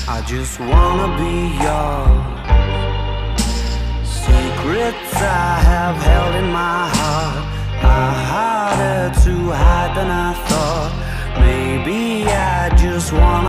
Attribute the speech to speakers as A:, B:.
A: I just wanna be yours. Secrets I have held in my heart are harder to hide than I thought. Maybe I just wanna